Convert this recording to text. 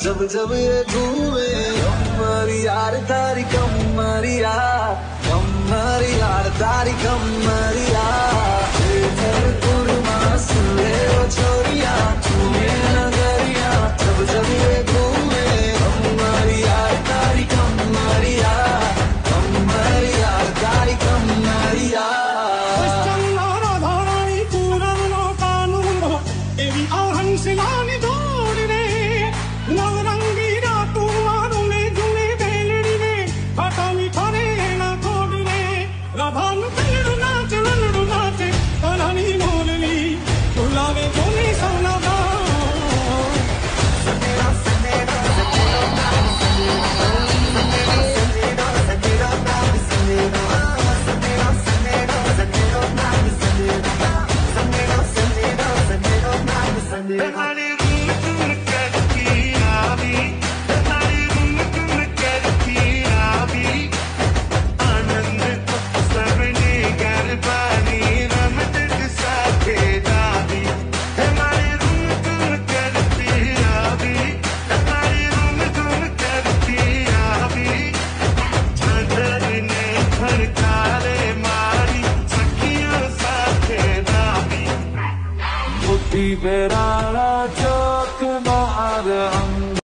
जब जब ये घूमे कमरी यार तारी कमरिया, कमरी यार तारी कमरिया। सुने वो छोरिया तुम्हें नगरिया, जब जब ये घूमे कमरी यार तारी कमरिया, कमरी यार तारी कमरिया। Liberar